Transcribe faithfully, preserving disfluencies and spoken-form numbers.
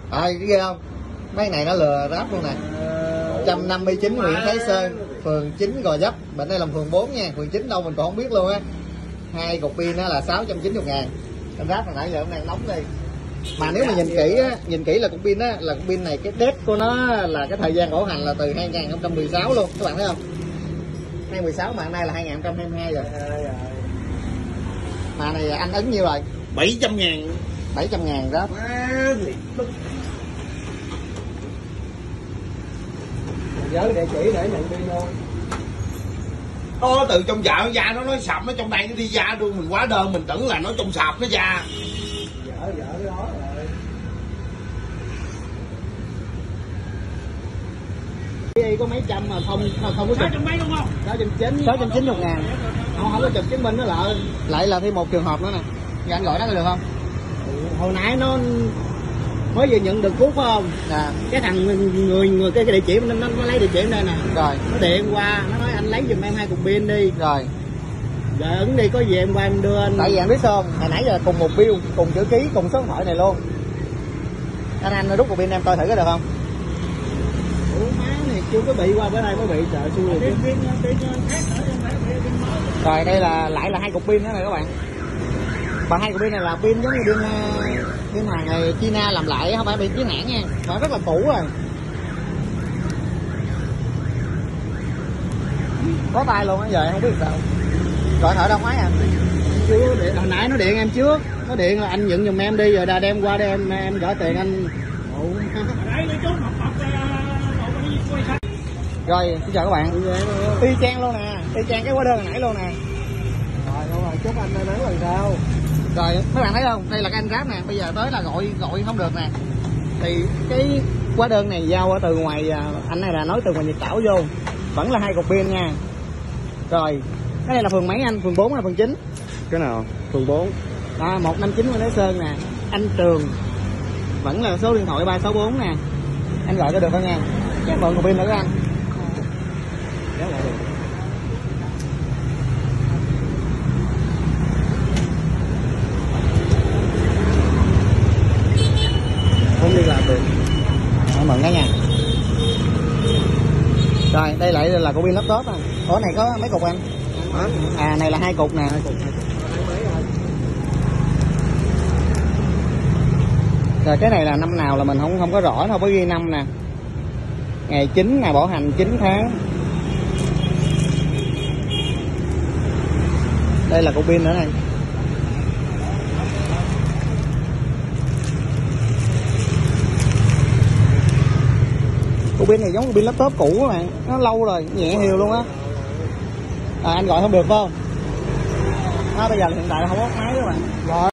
À, ghê không? Mấy này nó lừa ráp luôn nè. một trăm năm mươi chín Nguyễn Thái Sơn, phường chín Gò Vấp. Bên đây là phường bốn nha, phường chín đâu mình còn không biết luôn á. Hai cục pin đó là sáu trăm chín mươi ngàn. Em ráp hồi nãy giờ hôm nay nóng đi. Mà nếu mà nhìn kỹ á, nhìn kỹ là cục pin á, là cục pin này cái date của nó là cái thời gian bảo hành là từ hai nghìn không trăm mười sáu luôn, các bạn thấy không? hai nghìn không trăm mười sáu mà hôm nay là hai nghìn không trăm hai mươi hai rồi. Mà này anh ấn nhiêu rồi? bảy trăm ngàn. bảy trăm ngàn đó. Nhớ địa chỉ để nhận pin luôn. Nó từ trong chợ ra nó nói sập, nó trong đây nó đi ra luôn, mình quá đơn mình tưởng là nó trong sạp nó ra. Dở dở cái đó rồi. Đi có mấy trăm mà không không, không có sáu trăm mấy đúng không? sáu trăm chín sáu trăm chín mươi ngàn. Không, không có chụp chứng minh nó lại. Lại là thêm một trường hợp nữa nè. Giờ anh gọi nó được không? Hồi nãy nó mới vừa nhận được cuốc phải không? À. Cái thằng người người cái, cái địa chỉ nó, nó, nó lấy địa chỉ đây nè. Rồi. Nó điện qua, nó nói anh lấy giùm em hai cục pin đi. Rồi. Rồi ứng đi, có gì em qua em đưa anh. Tại vì anh biết sao không? Hồi nãy giờ cùng một bill, cùng chữ ký, cùng số điện thoại này luôn. Anh anh rút cục pin em coi thử có được không? Ủa má này chưa có bị qua bữa nay mới bị trời xui rồi. Rồi đây là lại là hai cục pin đó này các bạn. Và hai cục pin này là pin giống như pin pin hàng này China làm lại, không phải bị chiến hãng nha, mà rất là cũ rồi. Có tay luôn á, giờ em không biết sao. Gọi thợ đâu máy à? Chưa điện, hồi nãy nó điện em trước, nó điện là anh nhận giùm em đi, rồi đã đem qua đây em em gửi tiền anh. Rồi xin chào các bạn. Y chang luôn nè, y chang cái hóa đơn hồi nãy luôn nè. Rồi đúng rồi, chúc anh may mắn lần sau. Rồi mấy bạn thấy không, đây là cái anh Grab nè, bây giờ tới là gọi gọi không được nè. Thì cái hóa đơn này giao ở từ ngoài, anh này là nói từ ngoài Nhật Tảo vô, vẫn là hai cục pin nha. Rồi cái này là phường mấy anh? Phường bốn hay phường chín? Cái nào? Phường bốn. À, một năm chín Nguyễn Thái Sơn nè. Anh Trường vẫn là số điện thoại ba sáu bốn nè. Anh gọi cho được không nha? Cái mượn cục pin nữa anh. Kéo lại được. Không đi làm được. À, mượn cái nha. Rồi đây lại là cục pin laptop à. Ủa này có mấy cục anh? Hả? À này là hai cục nè. Hai cục, hai cục. Rồi cái này là năm nào là mình không không có rõ, nó không có ghi năm nè. Ngày chín, ngày bảo hành chín tháng. Đây là cục pin nữa này. Cục pin này giống cục pin laptop cũ các bạn, nó lâu rồi, nhẹ hiều luôn á. À, anh gọi không được phải không? À, bây giờ hiện tại là không có máy các bạn. Rồi.